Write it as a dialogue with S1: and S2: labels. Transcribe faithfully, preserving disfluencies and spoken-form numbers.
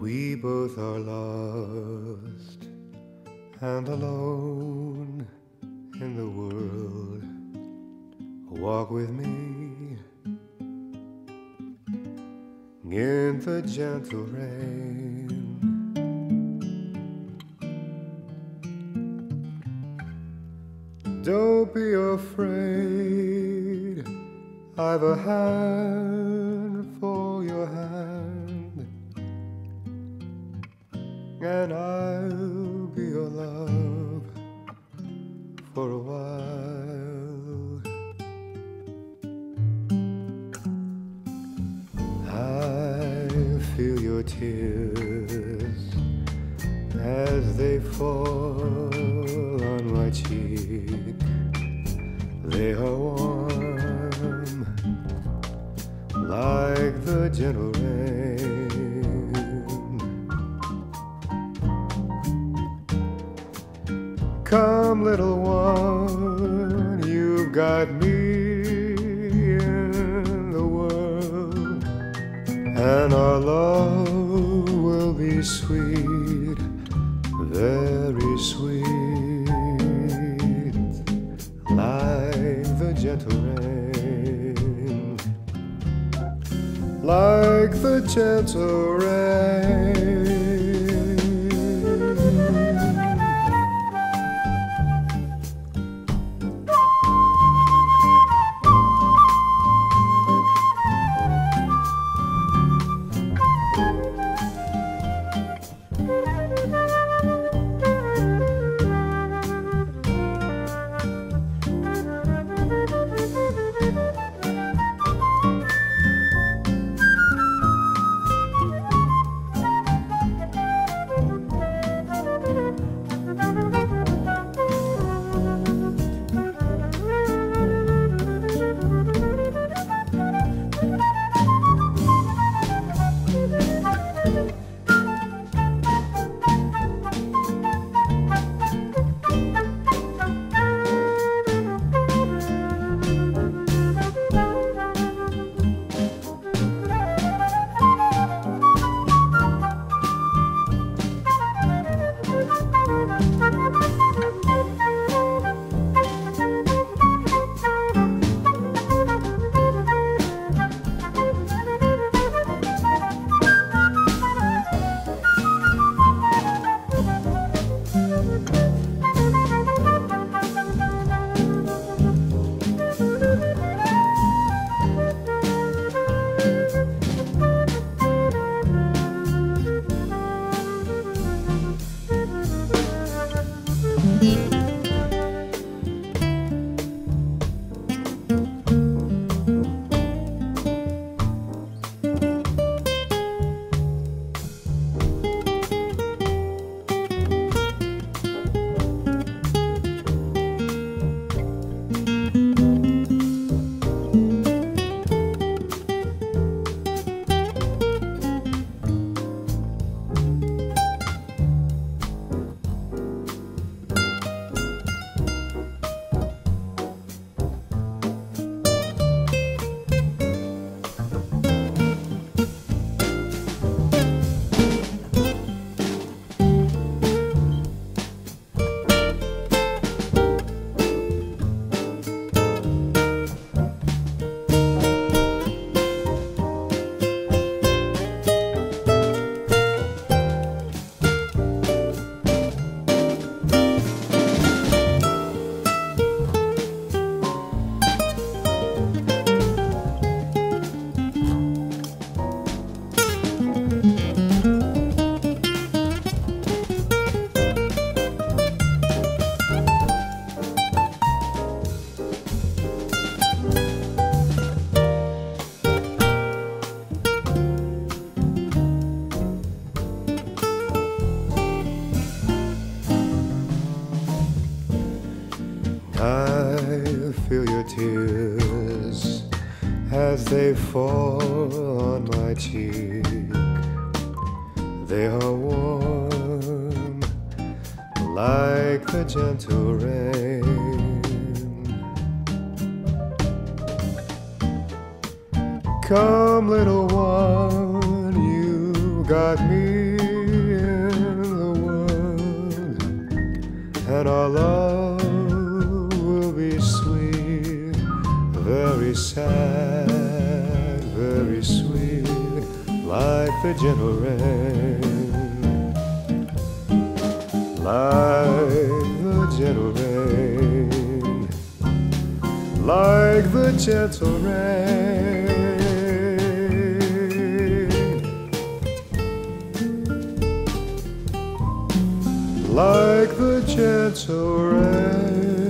S1: We both are lost and alone in the world. Walk with me in the gentle rain. Don't be afraid, I've a hand for your hand, and I'll be your love for a while. I feel your tears as they fall on my cheek. They are warm like the gentle rain. Come, little one, you've got me in the world, and our love will be sweet, very sweet, like the gentle rain, like the gentle rain. Feel your tears as they fall on my cheek. They are warm like the gentle rain. Come, little one, you got me and our love will be sweet, very sad, very sweet, like the gentle rain, like the gentle rain, like the gentle rain. Like the gentle rain.